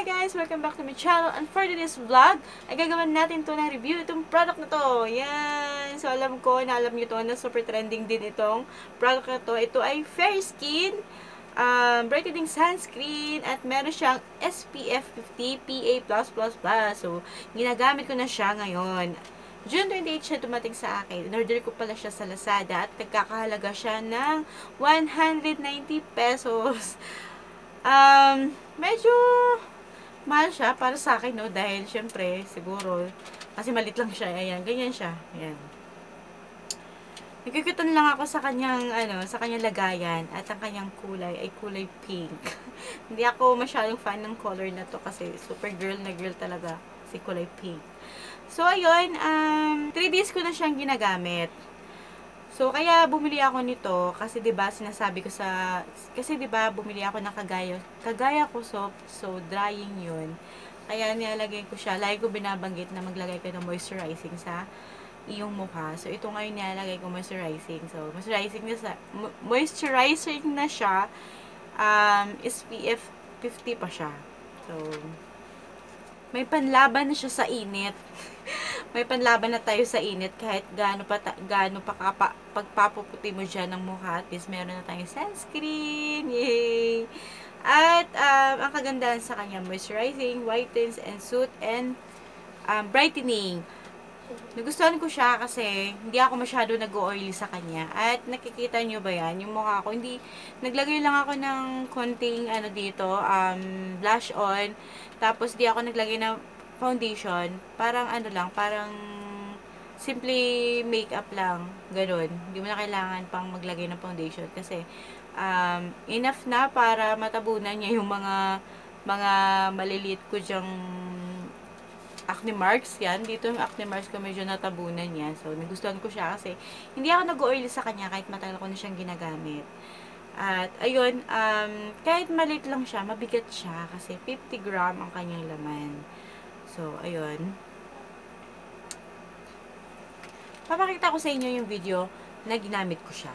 Hi guys! Welcome back to my channel, and for today's vlog ay gagawin natin to ng review itong product na to. Yan! So alam ko na alam nyo to na super trending din itong product na to. Ito ay Fair Skin brightening sunscreen at meron siyang SPF 50 PA+++. So ginagamit ko na siya ngayon. June 28 siya dumating sa akin. In-order ko pala siya sa Lazada at nagkakahalaga siya ng 190 pesos. Medyo mahal siya para sa akin, no? Dahil, syempre, siguro, kasi malit lang siya. Ayan, ganyan siya. Ayan. Nagkikutan lang ako sa kanyang, sa kanyang lagayan. At ang kanyang kulay ay kulay pink. Hindi ako masyadong fan ng color na to kasi super girl na girl talaga. Kasi kulay pink. So, ayun, 3 days ko na siyang ginagamit. So, kaya bumili ako nito kasi 'di ba sinasabi ko kasi 'di ba bumili ako ng kagaya ko soap, so drying 'yun. Kaya nilalagay ko siya, lagi ko binabanggit na maglagay ka ng moisturizing sa iyong mukha. So, ito ngayon nilalagay ko moisturizing. So, moisturizing na siya. SPF 50 pa siya. So, may panlaban na siya sa init. May panlaban na tayo sa init kahit gaano pa pagpapuputi mo dyan ng mukha. At least meron na tayong sunscreen. Yay! At ang kagandahan sa kanya, moisturizing, whitens, and soothe, and brightening. Nagustuhan ko siya kasi hindi ako masyado nag-oily sa kanya. At nakikita nyo ba yan? Yung mukha ko, hindi, naglagay lang ako ng konting dito, blush on. Tapos di ako naglagay ng foundation. Parang parang simply makeup lang. Ganun. Hindi mo na kailangan pang maglagay ng foundation kasi enough na para matabunan niya yung mga maliliit ko dyang acne marks yan. Dito yung acne marks ko medyo natabunan yan. So, nagustuhan ko siya kasi hindi ako nag-oily sa kanya kahit matagal ko na siyang ginagamit. At, ayun, kahit maliit lang siya, mabigat siya kasi 50 gram ang kanyang laman. So, ayun. Papakita ko sa inyo yung video na ginamit ko siya.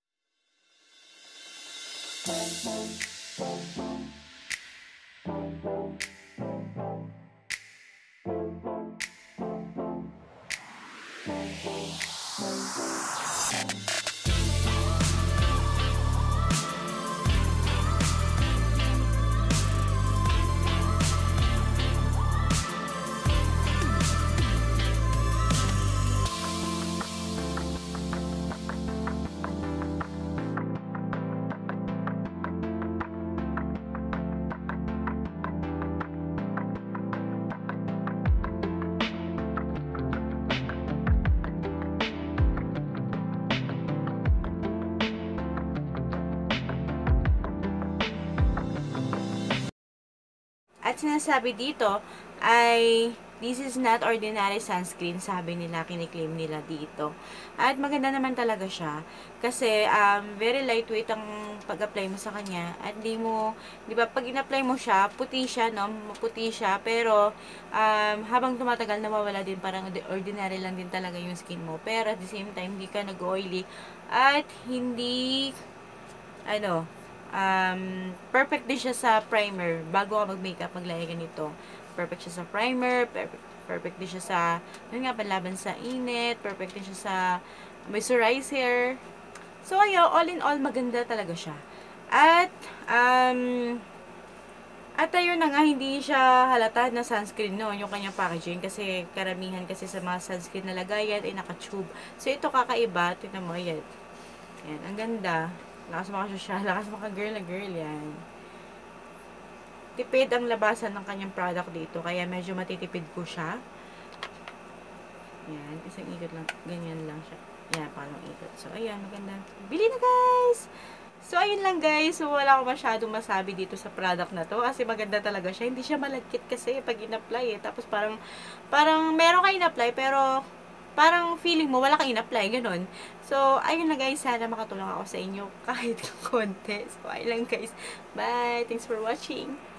At sinasabi dito ay this is not ordinary sunscreen, sabi nila, kiniklaim nila dito. At maganda naman talaga siya kasi very lightweight ang pag-apply mo sa kanya. At di ba pag in-apply mo siya, puti siya, no? Maputi siya, pero habang tumatagal nawawala din, parang ordinary lang din talaga yung skin mo. Pero at the same time, hindi ka nag-oily at hindi perfect din siya sa primer. Bago ka mag-makeup, maglagay ganito. Perfect siya sa primer, perfect din siya sa, panlaban sa init, perfect din siya sa moisturizer. So, ayun, all in all, maganda talaga siya. At ayun na nga, hindi siya halata na sunscreen, no, yung kanyang packaging. Kasi, karamihan kasi sa mga sunscreen na lagayan ay naka-tube. So, ito kakaiba. Tignan mo, ayan. Ayan, ang ganda. Lakas maka-social, lakas maka-girl na girl yan. Tipid ang labasan ng kanyang product dito, kaya medyo matitipid ko siya. Yan, isang ikot lang, ganyan lang siya. Yan, parang ikot. So, ayan, maganda. Bili na guys! So, ayun lang guys. So, wala ko masyadong masabi dito sa product na to, kasi maganda talaga siya. Hindi siya malagkit kasi pag in-apply eh. Tapos parang meron kayo in-apply, pero parang feeling mo, wala kang in-apply, ganun. So, ayun na guys, sana makatulong ako sa inyo kahit konti. So, ayun lang guys. Bye! Thanks for watching!